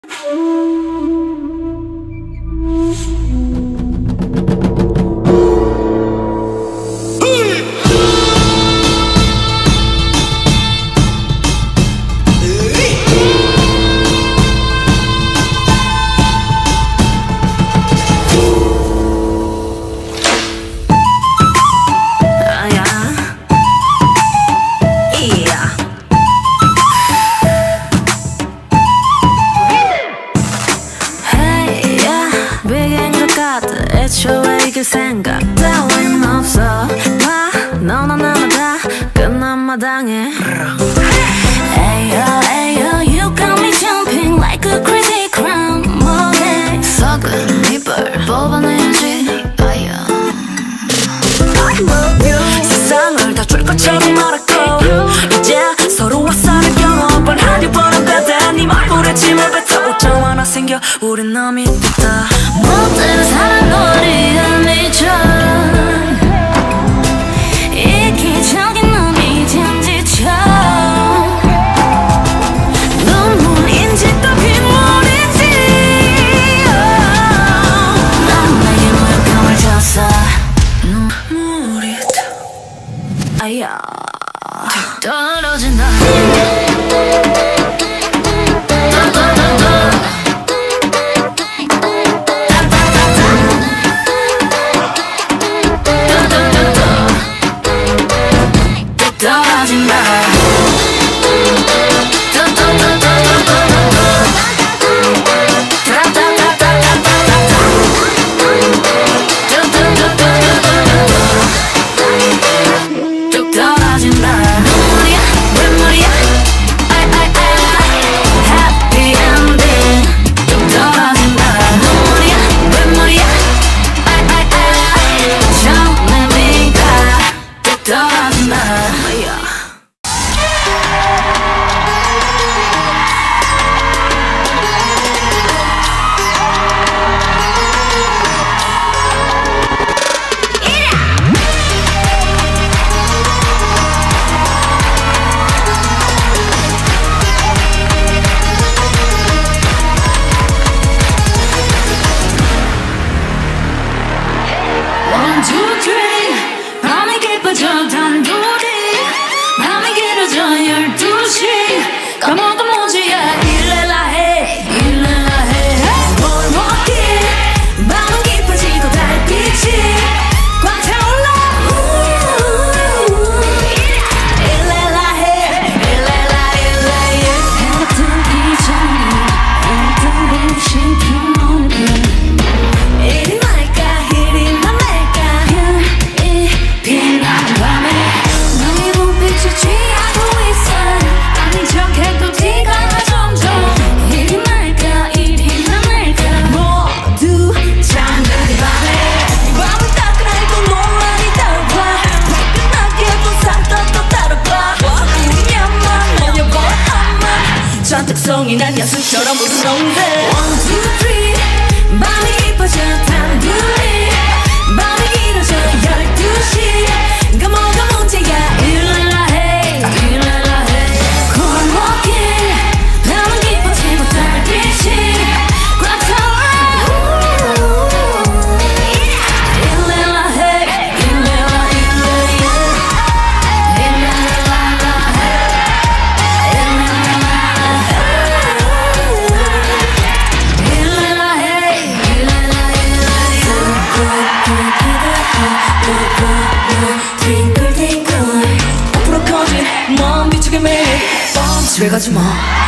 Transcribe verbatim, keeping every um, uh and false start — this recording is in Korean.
그 생각 따윈 없어 봐 너나 나나 다 끝난 마당에 Ayo ayo you got me jumping like a crazy crown 뭐해 썩은 이불 뽑아내야지 아야 I love you 세상을 다 줄 것처럼 말하고 이제 서로 화살을 겨눠 뻔하려 뻔한 배대 네 얼굴에 침을 뱉어 오점 하나 생겨 우린 남이 됐다 모든 사랑거리가 미쳐 이기적인 놈이 잠지쳐 눈물인지 또 빗물인지 난 내게 모욕감을 줬어 눈물이 아야 떨어진다 특성이 난 야수처럼 무서운데 One, two, three 밤이 깊어져 단둘이 밤이 길어져 열두 시 그 뭐가 문제야 일렐라 해 일렐라 해 Cold walking 밤은 깊어지고 달빛이 꽉 차올라 일렐라 해 일렐라 일렐라 일렐라 해 앞으로 커진 먼 비추게 매일 집에 가지 마